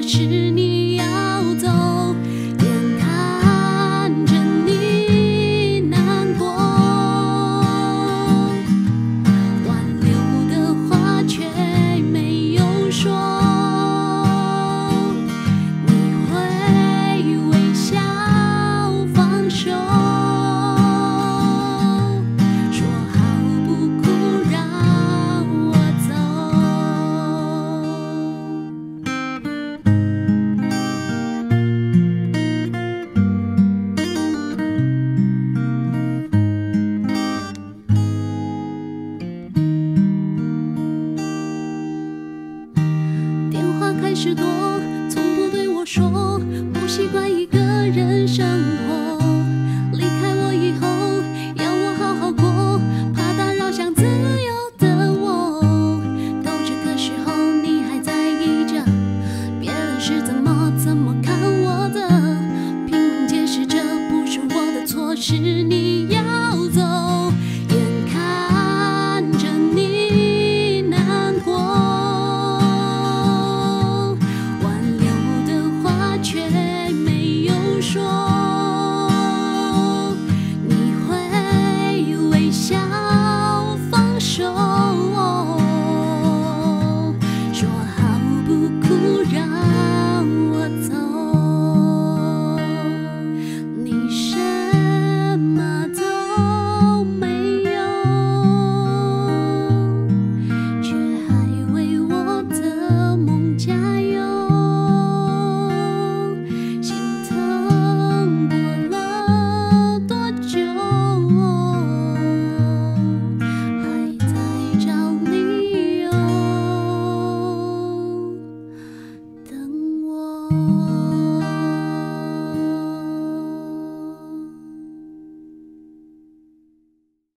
是你要走，眼看着你难过，挽留的话却没有说，你会微笑放手，说好不哭让我电话开始多，从不对我说，不习惯一个人生活。离开我以后，要我好好过，怕打扰想自由的我。都这个时候，你还在意着别人是怎么